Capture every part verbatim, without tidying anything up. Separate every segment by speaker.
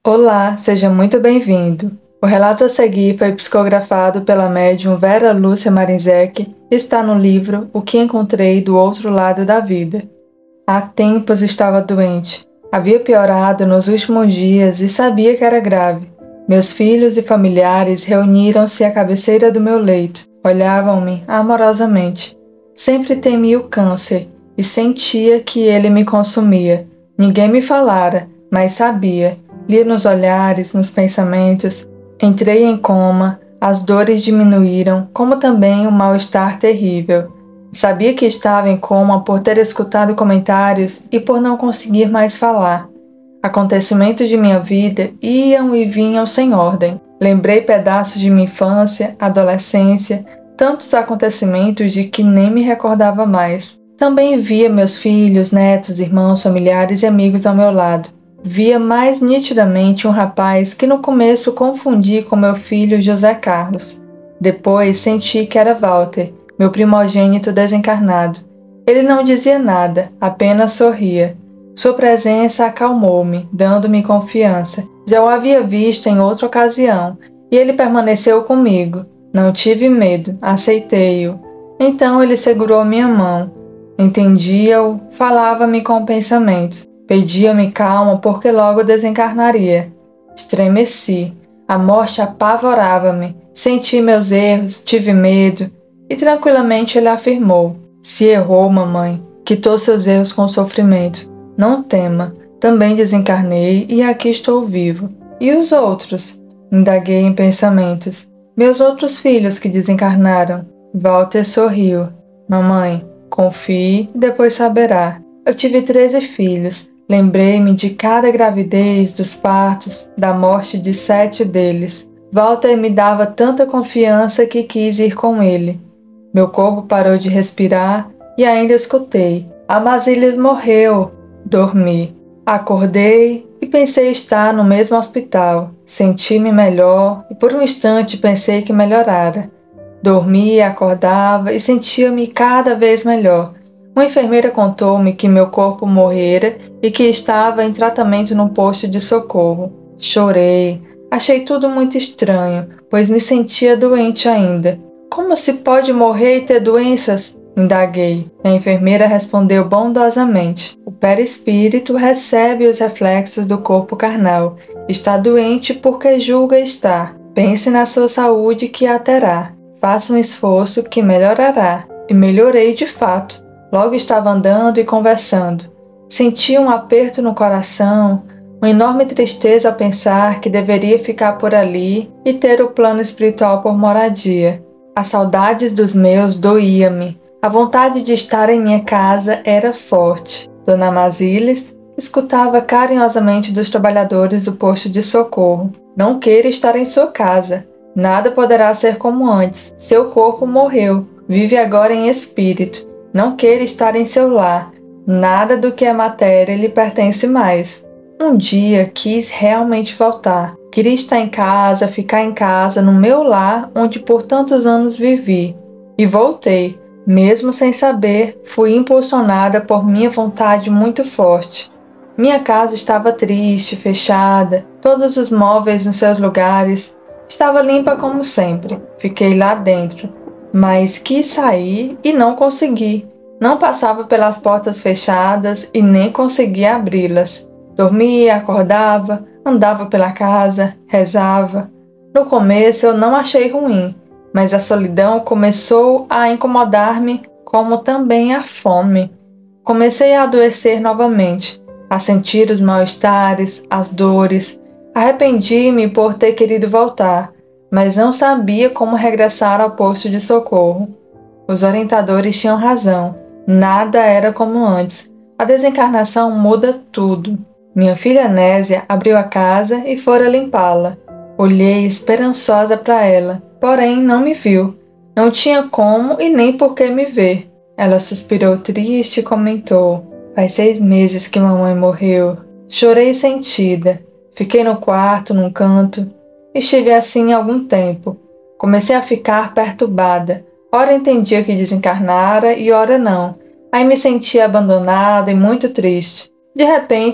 Speaker 1: Olá, seja muito bem-vindo. O relato a seguir foi psicografado pela médium Vera Lúcia Marinzec e está no livro O que Encontrei do Outro Lado da Vida. Há tempos estava doente. Havia piorado nos últimos dias e sabia que era grave. Meus filhos e familiares reuniram-se à cabeceira do meu leito. Olhavam-me amorosamente. Sempre temi o câncer e sentia que ele me consumia. Ninguém me falara, mas sabia. Lia nos olhares, nos pensamentos. Entrei em coma, as dores diminuíram, como também o mal-estar terrível. Sabia que estava em coma por ter escutado comentários e por não conseguir mais falar. Acontecimentos de minha vida iam e vinham sem ordem. Lembrei pedaços de minha infância, adolescência, tantos acontecimentos de que nem me recordava mais. Também via meus filhos, netos, irmãos, familiares e amigos ao meu lado. Via mais nitidamente um rapaz que no começo confundi com meu filho José Carlos. Depois senti que era Walter, meu primogênito desencarnado. Ele não dizia nada, apenas sorria. Sua presença acalmou-me, dando-me confiança. Já o havia visto em outra ocasião, e ele permaneceu comigo. Não tive medo, aceitei-o. Então ele segurou minha mão. Entendia-o, falava-me com pensamentos. Pedia-me calma porque logo desencarnaria. Estremeci. A morte apavorava-me. Senti meus erros, tive medo. E tranquilamente ele afirmou: se errou, mamãe, quitou seus erros com sofrimento. Não tema, também desencarnei e aqui estou vivo. E os outros? Indaguei em pensamentos. Meus outros filhos que desencarnaram. Walter sorriu. Mamãe, confie, depois saberá. Eu tive treze filhos. Lembrei-me de cada gravidez, dos partos, da morte de sete deles. Walter me dava tanta confiança que quis ir com ele. Meu corpo parou de respirar e ainda escutei. Amazilis morreu. Dormi. Acordei e pensei estar no mesmo hospital. Senti-me melhor e por um instante pensei que melhorara. Dormia, acordava e sentia-me cada vez melhor. Uma enfermeira contou-me que meu corpo morrera e que estava em tratamento num posto de socorro. Chorei. Achei tudo muito estranho, pois me sentia doente ainda. Como se pode morrer e ter doenças? Indaguei. A enfermeira respondeu bondosamente. O perispírito recebe os reflexos do corpo carnal. Está doente porque julga estar. Pense na sua saúde que a terá. Faça um esforço que melhorará. E melhorei de fato. Logo estava andando e conversando. Sentia um aperto no coração, uma enorme tristeza ao pensar que deveria ficar por ali e ter o plano espiritual por moradia. As saudades dos meus doía-me. A vontade de estar em minha casa era forte. Dona Amazilis escutava carinhosamente dos trabalhadores do posto de socorro. Não queira estar em sua casa. Nada poderá ser como antes. Seu corpo morreu. Vive agora em espírito. Não queira estar em seu lar. Nada do que é matéria lhe pertence mais. Um dia quis realmente voltar. Queria estar em casa, ficar em casa, no meu lar, onde por tantos anos vivi. E voltei. Mesmo sem saber, fui impulsionada por minha vontade muito forte. Minha casa estava triste, fechada, todos os móveis nos seus lugares. Estava limpa como sempre. Fiquei lá dentro. Mas quis sair e não consegui. Não passava pelas portas fechadas e nem conseguia abri-las. Dormia, acordava, andava pela casa, rezava. No começo eu não achei ruim, mas a solidão começou a incomodar-me, como também a fome. Comecei a adoecer novamente, a sentir os mal-estares, as dores. Arrependi-me por ter querido voltar, mas não sabia como regressar ao posto de socorro. Os orientadores tinham razão. Nada era como antes. A desencarnação muda tudo. Minha filha Nésia abriu a casa e fora limpá-la. Olhei esperançosa para ela, porém não me viu. Não tinha como e nem por que me ver. Ela suspirou triste e comentou: faz seis meses que mamãe morreu. Chorei sentida. Fiquei no quarto, num canto. Estive assim algum tempo. Comecei a ficar perturbada. Ora entendia que desencarnara e ora não. Aí me sentia abandonada e muito triste. De repente,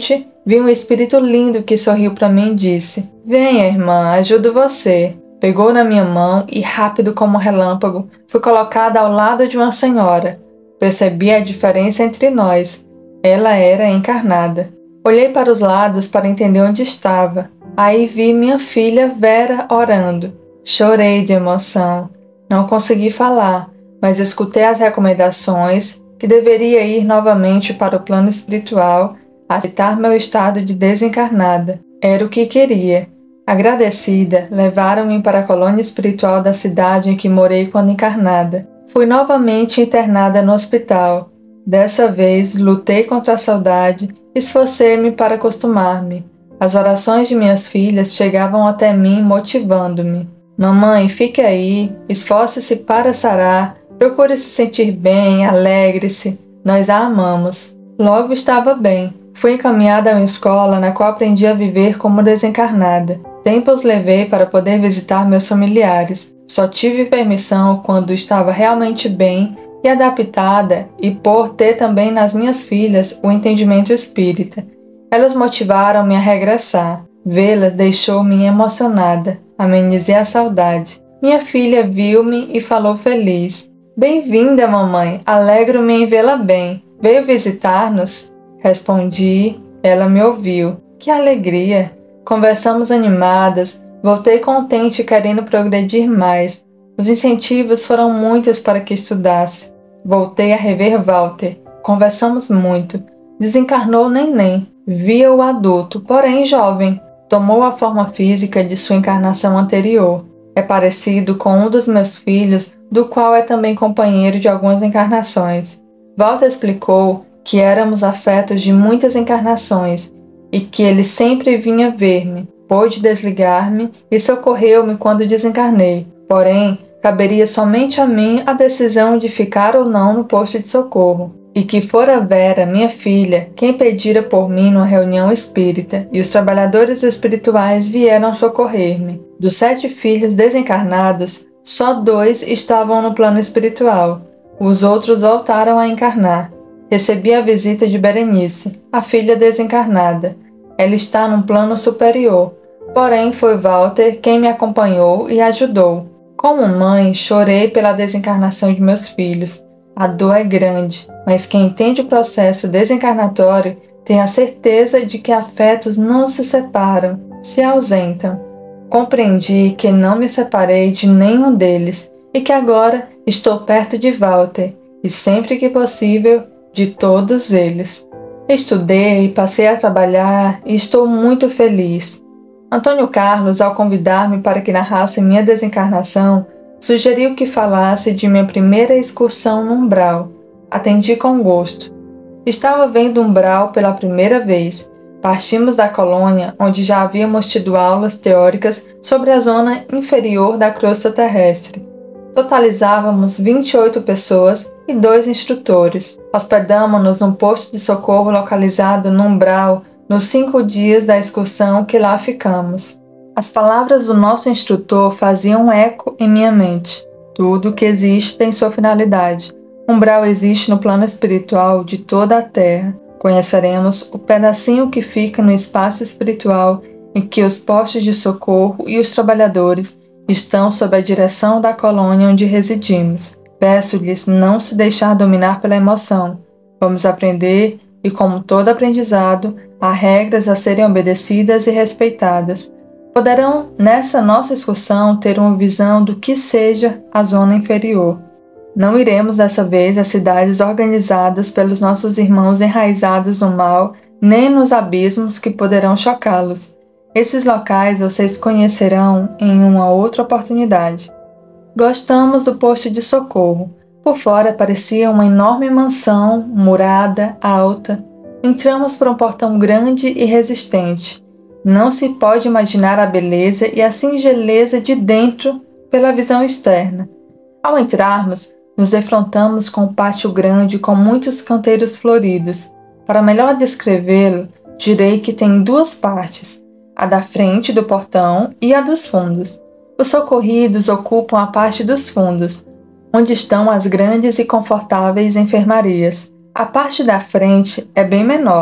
Speaker 1: vi um espírito lindo que sorriu para mim e disse: "Venha, irmã, ajudo você." Pegou na minha mão e, rápido como um relâmpago, fui colocada ao lado de uma senhora. Percebi a diferença entre nós. Ela era encarnada. Olhei para os lados para entender onde estava. Aí vi minha filha Vera orando. Chorei de emoção. Não consegui falar, mas escutei as recomendações que deveria ir novamente para o plano espiritual, aceitar meu estado de desencarnada. Era o que queria. Agradecida, levaram-me para a colônia espiritual da cidade em que morei quando encarnada. Fui novamente internada no hospital. Dessa vez, lutei contra a saudade, esforcei-me para acostumar-me. As orações de minhas filhas chegavam até mim motivando-me. Mamãe, fique aí, esforce-se para sarar, procure se sentir bem, alegre-se. Nós a amamos. Logo estava bem. Fui encaminhada a uma escola na qual aprendi a viver como desencarnada. Tempos levei para poder visitar meus familiares. Só tive permissão quando estava realmente bem e adaptada e por ter também nas minhas filhas o entendimento espírita. Elas motivaram-me a regressar. Vê-las deixou-me emocionada. Amenizei a saudade. Minha filha viu-me e falou feliz: "Bem-vinda, mamãe. Alegro-me em vê-la bem. Veio visitar-nos?" Respondi. Ela me ouviu. Que alegria! Conversamos animadas. Voltei contente e querendo progredir mais. Os incentivos foram muitos para que estudasse. Voltei a rever Walter. Conversamos muito. Desencarnou Neném. Via-o adulto, porém jovem. Tomou a forma física de sua encarnação anterior. É parecido com um dos meus filhos, do qual é também companheiro de algumas encarnações. Walter explicou que éramos afetos de muitas encarnações e que ele sempre vinha ver-me. Pôde desligar-me e socorreu-me quando desencarnei. Porém, caberia somente a mim a decisão de ficar ou não no posto de socorro. E que fora Vera, minha filha, quem pedira por mim numa reunião espírita, e os trabalhadores espirituais vieram socorrer-me. Dos sete filhos desencarnados, só dois estavam no plano espiritual. Os outros voltaram a encarnar. Recebi a visita de Berenice, a filha desencarnada. Ela está num plano superior, porém foi Walter quem me acompanhou e ajudou. Como mãe, chorei pela desencarnação de meus filhos. A dor é grande, mas quem entende o processo desencarnatório tem a certeza de que afetos não se separam, se ausentam. Compreendi que não me separei de nenhum deles e que agora estou perto de Walter e, sempre que possível, de todos eles. Estudei, passei a trabalhar e estou muito feliz. Antônio Carlos, ao convidar-me para que narrasse minha desencarnação, sugeriu que falasse de minha primeira excursão no umbral. Atendi com gosto. Estava vendo o umbral pela primeira vez. Partimos da colônia, onde já havíamos tido aulas teóricas sobre a zona inferior da crosta terrestre. Totalizávamos vinte e oito pessoas e dois instrutores. Hospedamo-nos num posto de socorro localizado no umbral nos cinco dias da excursão que lá ficamos. As palavras do nosso instrutor faziam eco em minha mente. Tudo que existe tem sua finalidade. Umbral existe no plano espiritual de toda a Terra. Conheceremos o pedacinho que fica no espaço espiritual em que os postos de socorro e os trabalhadores estão sob a direção da colônia onde residimos. Peço-lhes não se deixar dominar pela emoção. Vamos aprender e, como todo aprendizado, há regras a serem obedecidas e respeitadas. Poderão, nessa nossa excursão, ter uma visão do que seja a zona inferior. Não iremos dessa vez às cidades organizadas pelos nossos irmãos enraizados no mal, nem nos abismos que poderão chocá-los. Esses locais vocês conhecerão em uma outra oportunidade. Gostamos do posto de socorro. Por fora parecia uma enorme mansão, murada, alta. Entramos por um portão grande e resistente. Não se pode imaginar a beleza e a singeleza de dentro pela visão externa. Ao entrarmos, nos defrontamos com um pátio grande com muitos canteiros floridos. Para melhor descrevê-lo, direi que tem duas partes, a da frente do portão e a dos fundos. Os socorridos ocupam a parte dos fundos, onde estão as grandes e confortáveis enfermarias. A parte da frente é bem menor,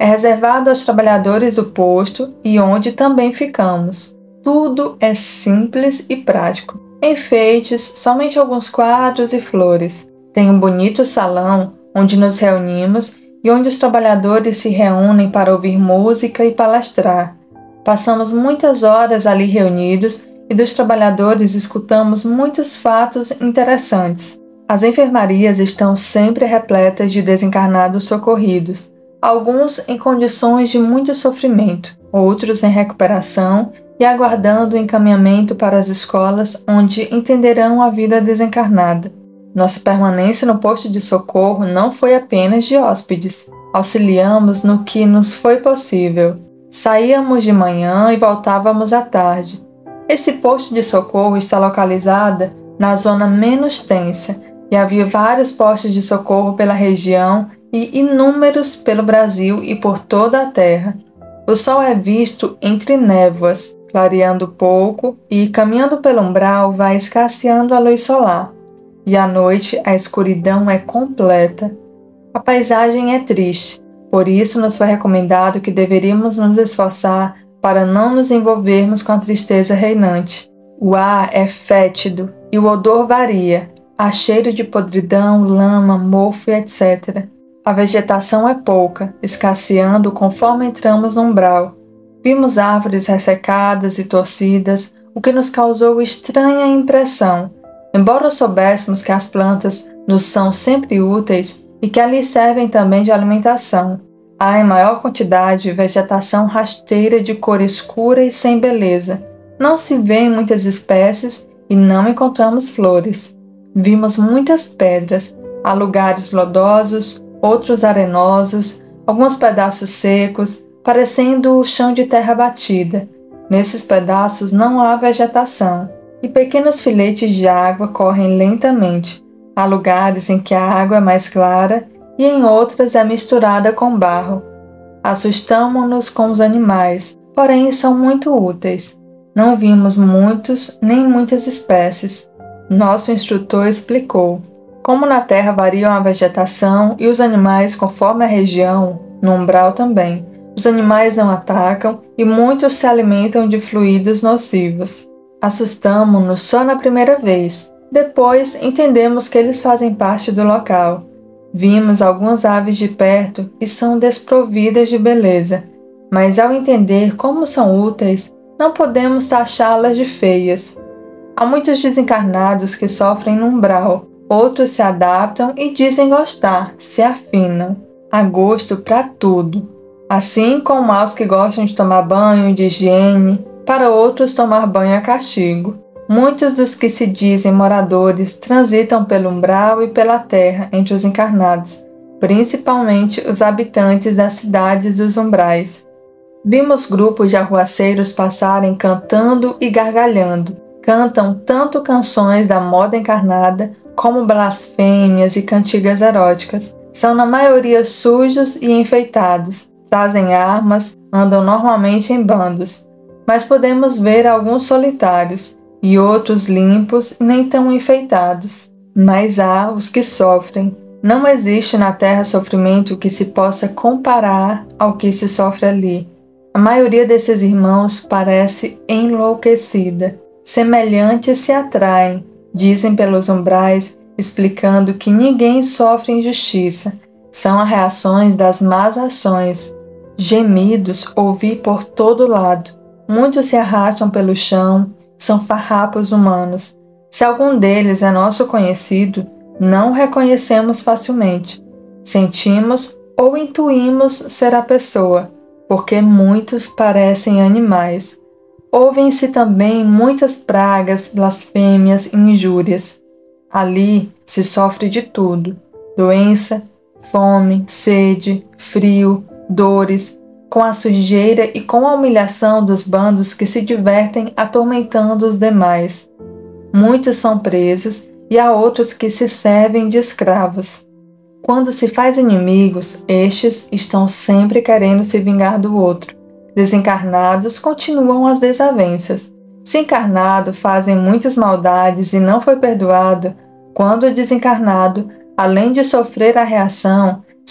Speaker 1: é reservado aos trabalhadores do posto e onde também ficamos. Tudo é simples e prático. Enfeites, somente alguns quadros e flores. Tem um bonito salão onde nos reunimos e onde os trabalhadores se reúnem para ouvir música e palestrar. Passamos muitas horas ali reunidos e dos trabalhadores escutamos muitos fatos interessantes. As enfermarias estão sempre repletas de desencarnados socorridos, alguns em condições de muito sofrimento, outros em recuperação e aguardando o encaminhamento para as escolas onde entenderão a vida desencarnada. Nossa permanência no posto de socorro não foi apenas de hóspedes. Auxiliamos no que nos foi possível. Saíamos de manhã e voltávamos à tarde. Esse posto de socorro está localizado na zona menos tensa e havia vários postos de socorro pela região e inúmeros pelo Brasil e por toda a Terra. O sol é visto entre névoas, clareando pouco e, caminhando pelo umbral, vai escasseando a luz solar. E à noite a escuridão é completa. A paisagem é triste, por isso nos foi recomendado que deveríamos nos esforçar para não nos envolvermos com a tristeza reinante. O ar é fétido e o odor varia, há cheiro de podridão, lama, mofo e etcétera. A vegetação é pouca, escasseando conforme entramos no umbral. Vimos árvores ressecadas e torcidas, o que nos causou estranha impressão. Embora soubéssemos que as plantas nos são sempre úteis e que ali servem também de alimentação, há em maior quantidade vegetação rasteira de cor escura e sem beleza. Não se vêem muitas espécies e não encontramos flores. Vimos muitas pedras, há lugares lodosos, outros arenosos, alguns pedaços secos, parecendo o chão de terra batida. Nesses pedaços não há vegetação. E pequenos filetes de água correm lentamente. Há lugares em que a água é mais clara e em outras é misturada com barro. Assustamo-nos com os animais, porém são muito úteis. Não vimos muitos nem muitas espécies. Nosso instrutor explicou. Como na terra variam a vegetação e os animais conforme a região, no umbral também, os animais não atacam e muitos se alimentam de fluidos nocivos. Assustamo-nos só na primeira vez. Depois entendemos que eles fazem parte do local. Vimos algumas aves de perto e são desprovidas de beleza, mas ao entender como são úteis, não podemos taxá-las de feias. Há muitos desencarnados que sofrem no umbral, outros se adaptam e dizem gostar, se afinam. Há gosto para tudo. Assim como há os que gostam de tomar banho, de higiene, para outros tomar banho é castigo. Muitos dos que se dizem moradores transitam pelo umbral e pela terra entre os encarnados, principalmente os habitantes das cidades dos umbrais. Vimos grupos de arruaceiros passarem cantando e gargalhando. Cantam tanto canções da moda encarnada como blasfêmias e cantigas eróticas. São na maioria sujos e enfeitados, trazem armas, andam normalmente em bandos. Mas podemos ver alguns solitários e outros limpos e nem tão enfeitados. Mas há os que sofrem. Não existe na terra sofrimento que se possa comparar ao que se sofre ali. A maioria desses irmãos parece enlouquecida. Semelhantes se atraem, dizem pelos umbrais, explicando que ninguém sofre injustiça. São as reações das más ações. Gemidos ouvi por todo lado. Muitos se arrastam pelo chão, são farrapos humanos. Se algum deles é nosso conhecido, não o reconhecemos facilmente. Sentimos ou intuímos ser a pessoa, porque muitos parecem animais. Ouvem-se também muitas pragas, blasfêmias e injúrias. Ali se sofre de tudo: doença, fome, sede, frio, dores, com a sujeira e com a humilhação dos bandos que se divertem atormentando os demais. Muitos são presos e há outros que se servem de escravos. Quando se faz inimigos, estes estão sempre querendo se vingar do outro. Desencarnados continuam as desavenças. Se encarnado fazem muitas maldades e não foi perdoado, quando desencarnado, além de sofrer a reação,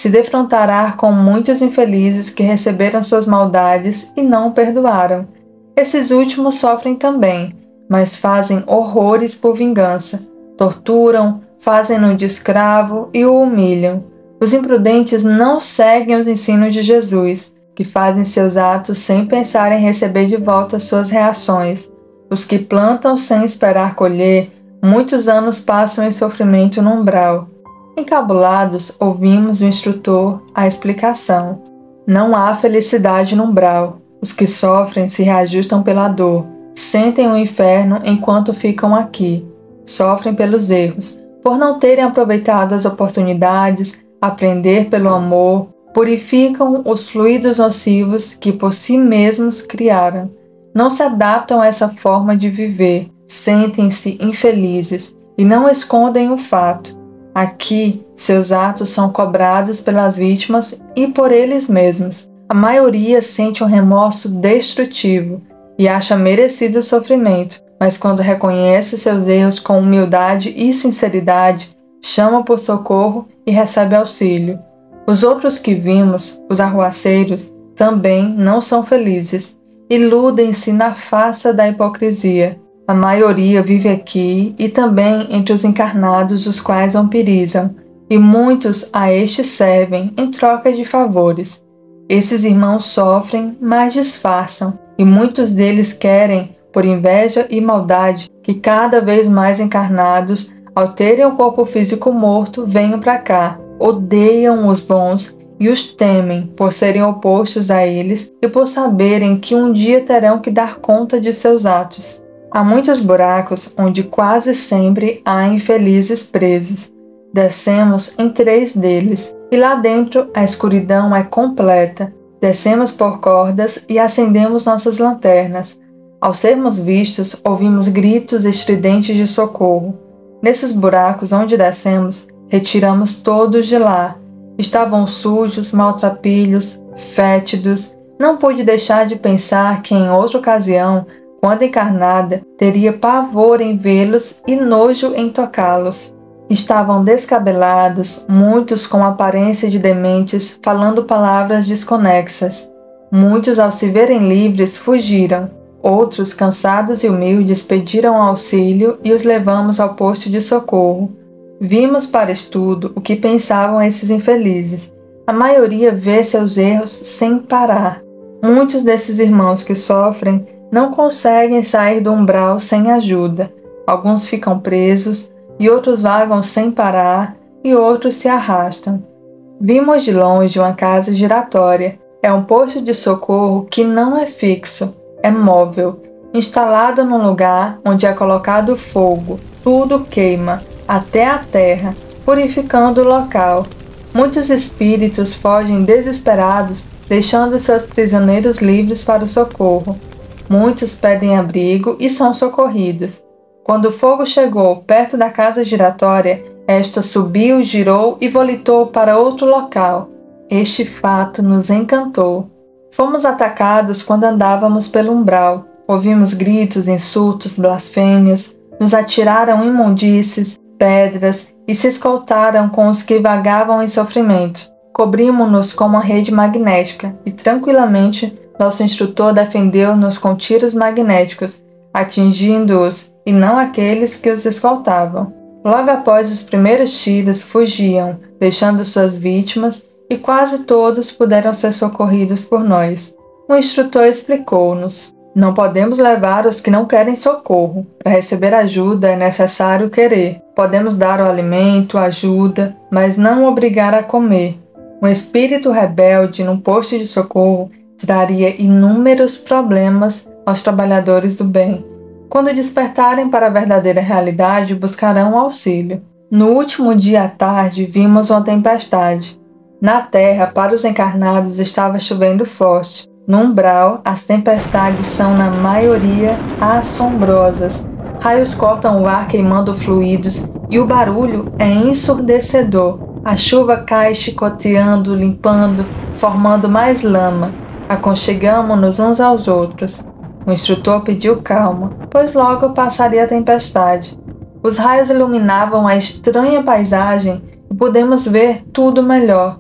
Speaker 1: se defrontará com muitos infelizes que receberam suas maldades e não o perdoaram. Esses últimos sofrem também, mas fazem horrores por vingança, torturam, fazem-no de escravo e o humilham. Os imprudentes não seguem os ensinos de Jesus, que fazem seus atos sem pensar em receber de volta suas reações. Os que plantam sem esperar colher, muitos anos passam em sofrimento no umbral. Encabulados, ouvimos o instrutor a explicação. Não há felicidade no umbral. Os que sofrem se reajustam pela dor, sentem o inferno enquanto ficam aqui. Sofrem pelos erros, por não terem aproveitado as oportunidades, aprender pelo amor, purificam os fluidos nocivos que por si mesmos criaram. Não se adaptam a essa forma de viver, sentem-se infelizes e não escondem o fato. Aqui, seus atos são cobrados pelas vítimas e por eles mesmos. A maioria sente um remorso destrutivo e acha merecido o sofrimento, mas quando reconhece seus erros com humildade e sinceridade, chama por socorro e recebe auxílio. Os outros que vimos, os arruaceiros, também não são felizes. Iludem-se na farsa da hipocrisia. A maioria vive aqui e também entre os encarnados os quais vampirizam, e muitos a estes servem em troca de favores. Esses irmãos sofrem, mas disfarçam, e muitos deles querem, por inveja e maldade, que cada vez mais encarnados, ao terem o corpo físico morto, venham para cá. Odeiam os bons e os temem por serem opostos a eles e por saberem que um dia terão que dar conta de seus atos. Há muitos buracos onde quase sempre há infelizes presos. Descemos em três deles, e lá dentro a escuridão é completa. Descemos por cordas e acendemos nossas lanternas. Ao sermos vistos, ouvimos gritos estridentes de socorro. Nesses buracos onde descemos, retiramos todos de lá. Estavam sujos, maltrapilhos, fétidos. Não pude deixar de pensar que em outra ocasião, quando encarnada, teria pavor em vê-los e nojo em tocá-los. Estavam descabelados, muitos com aparência de dementes, falando palavras desconexas. Muitos, ao se verem livres, fugiram. Outros, cansados e humildes, pediram auxílio e os levamos ao posto de socorro. Vimos para estudo o que pensavam esses infelizes. A maioria vê seus erros sem parar. Muitos desses irmãos que sofrem não conseguem sair do umbral sem ajuda. Alguns ficam presos, e outros vagam sem parar, e outros se arrastam. Vimos de longe uma casa giratória. É um posto de socorro que não é fixo, é móvel, instalado num lugar onde é colocado fogo. Tudo queima, até a terra, purificando o local. Muitos espíritos fogem desesperados, deixando seus prisioneiros livres para o socorro. Muitos pedem abrigo e são socorridos. Quando o fogo chegou perto da casa giratória, esta subiu, girou e volitou para outro local. Este fato nos encantou. Fomos atacados quando andávamos pelo umbral. Ouvimos gritos, insultos, blasfêmias. Nos atiraram imundícies, pedras e se escoltaram com os que vagavam em sofrimento. Cobrimos-nos com uma rede magnética e tranquilamente nosso instrutor defendeu-nos com tiros magnéticos, atingindo-os e não aqueles que os escoltavam. Logo após os primeiros tiros, fugiam, deixando suas vítimas, e quase todos puderam ser socorridos por nós. O instrutor explicou-nos: não podemos levar os que não querem socorro. Para receber ajuda é necessário querer. Podemos dar o alimento, ajuda, mas não obrigar a comer. Um espírito rebelde num posto de socorro traria inúmeros problemas aos trabalhadores do bem. Quando despertarem para a verdadeira realidade, buscarão auxílio. No último dia à tarde, vimos uma tempestade. Na terra, para os encarnados, estava chovendo forte. No umbral, as tempestades são, na maioria, assombrosas. Raios cortam o ar queimando fluidos e o barulho é ensurdecedor. A chuva cai chicoteando, limpando, formando mais lama. Aconchegamo-nos uns aos outros. O instrutor pediu calma, pois logo passaria a tempestade. Os raios iluminavam a estranha paisagem e pudemos ver tudo melhor.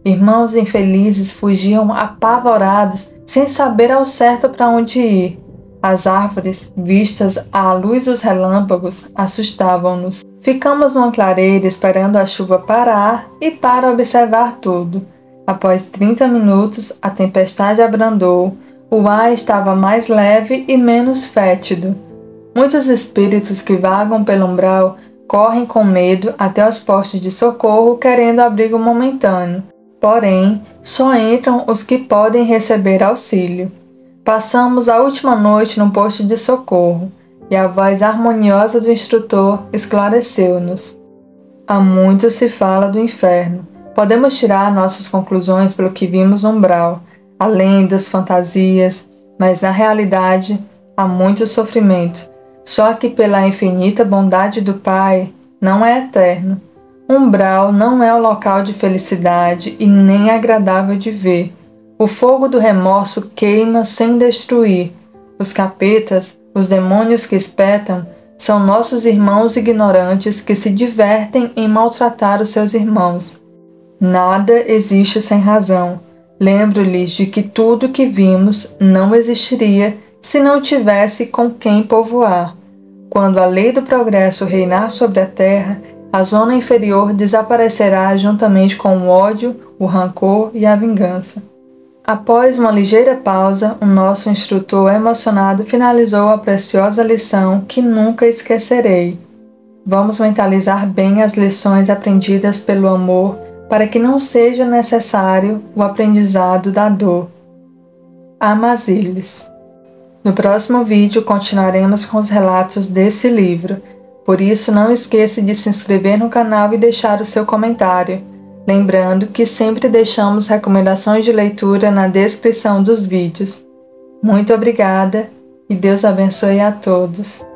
Speaker 1: Irmãos infelizes fugiam apavorados, sem saber ao certo para onde ir. As árvores, vistas à luz dos relâmpagos, assustavam-nos. Ficamos numa clareira esperando a chuva parar e para observar tudo. Após trinta minutos, a tempestade abrandou, o ar estava mais leve e menos fétido. Muitos espíritos que vagam pelo umbral correm com medo até os postos de socorro querendo abrigo momentâneo. Porém, só entram os que podem receber auxílio. Passamos a última noite no posto de socorro, e a voz harmoniosa do instrutor esclareceu-nos. Há muito se fala do inferno. Podemos tirar nossas conclusões pelo que vimos no umbral, além das fantasias, mas na realidade há muito sofrimento, só que pela infinita bondade do Pai não é eterno. O umbral não é o local de felicidade e nem agradável de ver. O fogo do remorso queima sem destruir. Os capetas, os demônios que espetam, são nossos irmãos ignorantes que se divertem em maltratar os seus irmãos. Nada existe sem razão. Lembro-lhes de que tudo que vimos não existiria se não tivesse com quem povoar. Quando a lei do progresso reinar sobre a terra, a zona inferior desaparecerá juntamente com o ódio, o rancor e a vingança. Após uma ligeira pausa, o nosso instrutor emocionado finalizou a preciosa lição que nunca esquecerei. Vamos mentalizar bem as lições aprendidas pelo amor para que não seja necessário o aprendizado da dor. Amazilis. No próximo vídeo continuaremos com os relatos desse livro, por isso não esqueça de se inscrever no canal e deixar o seu comentário. Lembrando que sempre deixamos recomendações de leitura na descrição dos vídeos. Muito obrigada e Deus abençoe a todos.